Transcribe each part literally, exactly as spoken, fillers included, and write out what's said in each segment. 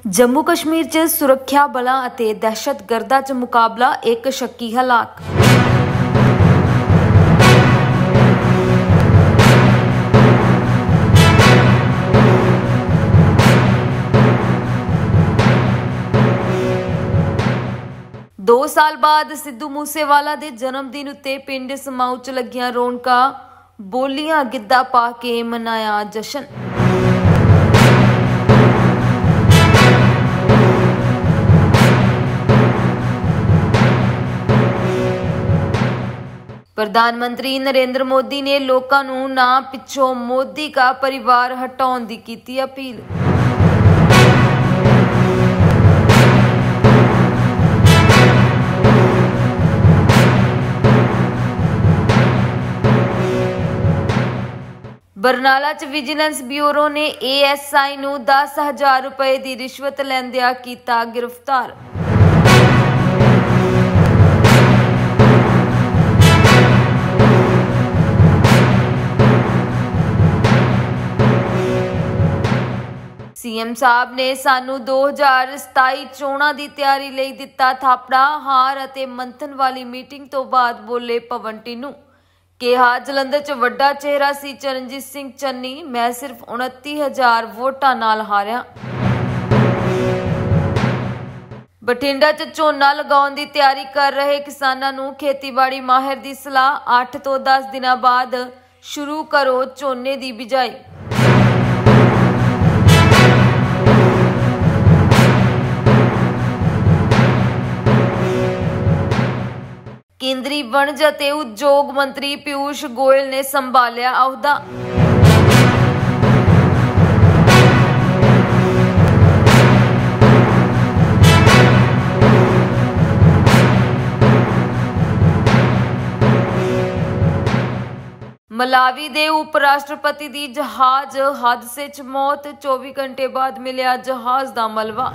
जम्मू कश्मीर च सुरक्षा बलों अते दहशतगर्दां च मुकाबला, एक शक्की हलाक। दो साल बाद सिद्धू मूसेवाला दे जन्मदिन उत्ते पिंड समाऊ च लगियां रौनकां, बोलियां गिद्धा पा के मनाया जशन। प्रधानमंत्री नरेंद्र मोदी ने लोकां नूं ना पिछों मोदी का परिवार हटाउण दी कीती अपील। बरनाला च विजिलेंस ब्यूरो ने ए एस आई नूं दस हजार रुपए की रिश्वत लैंदिया कीता गिरफ्तार। सीएम साहब ने सानू दो हज़ार सताई चोणां की तैयारी लई दिता थापड़ा। हार अते मंथन वाली मीटिंग तो बाद बोले पवन टिन्नू, कहा जलंधर च वड्डा चेहरा सी चरणजीत सिंह चन्नी, मैं सिर्फ उनती हज़ार वोटां नाल हारिया। बठिंडा च झोना लगाउण दी तैयारी कर रहे किसानां नूं खेतीबाड़ी माहिर दी सलाह, अठ तो दस दिनां बाद शुरू करो झोने दी बिजाई। केंद्रीय वणज अते उद्योग मंत्री पीयूष गोयल ने संभालिया अहुदा। मलावी दे उप राष्ट्रपति दी जहाज हादसे च मौत, चौबी घंटे बाद मिलिया जहाज दा मलबा।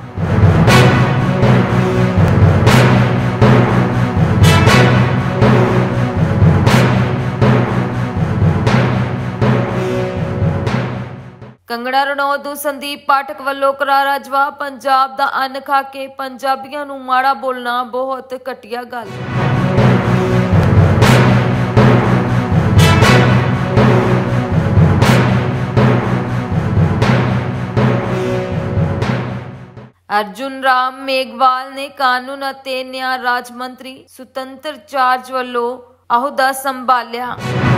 कंगड़ा रणौत नूं संदीप पाठक वल्लों करारा जवाब, पंजाब दा अन्न खा के पंजाबियां नूं माड़ा बोलना बहुत घटिया गल। अर्जुन राम मेघवाल ने कानून अते न्याय राज मंत्री सुतंत्र चार्ज वल्लों अहुदा संभालिया।